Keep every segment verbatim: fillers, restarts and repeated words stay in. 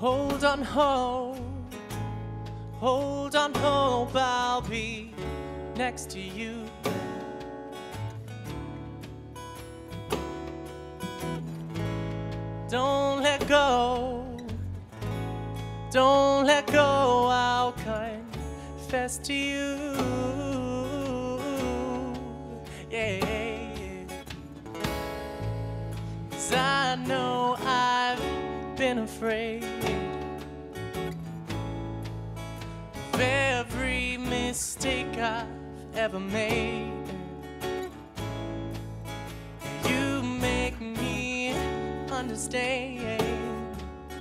Hold on, hope, hold on, hope, I'll be next to you. Don't let go, don't let go, I'll confess to you. Yeah, yeah. 'Cause I know I've been afraid of every mistake I've ever made. You make me understand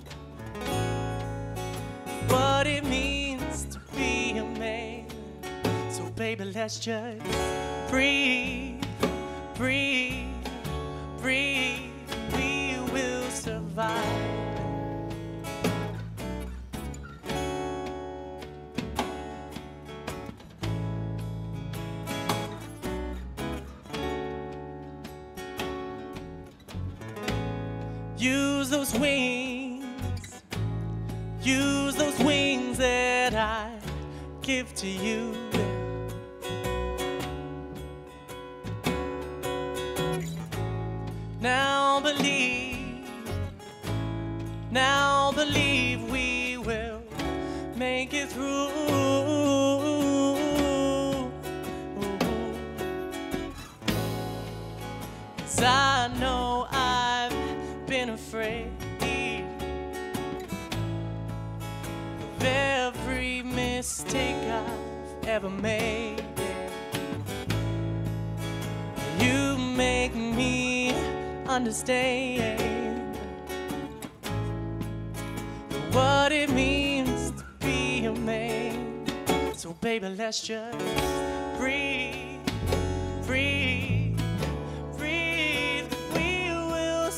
what it means to be a man. So baby, let's just breathe, breathe, breathe. We will survive. Use those wings, use those wings that I give to you. Now believe, now believe we will make it through. 'Cause I know I've been afraid of every mistake I've ever made. You make me understand what it means to be a man. So baby, let's just breathe, breathe, breathe. We will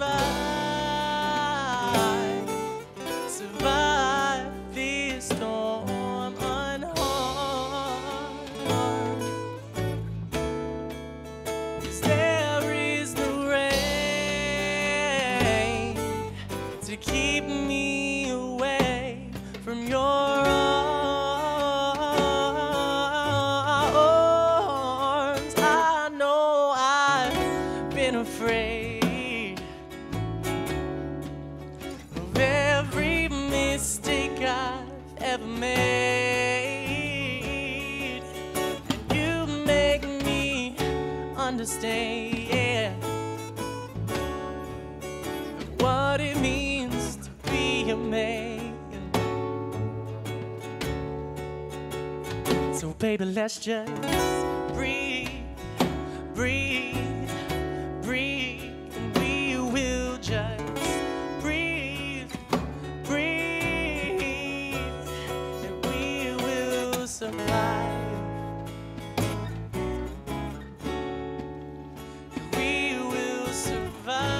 survive, survive this storm unharmed. 'Cause there is no rain to keep me away from your arms. I know I've been afraid of every mistake I've ever made. And you make me understand what it means to be a man. So baby, let's just breathe, breathe, breathe, and we will just breathe, breathe, and we will survive. We will survive.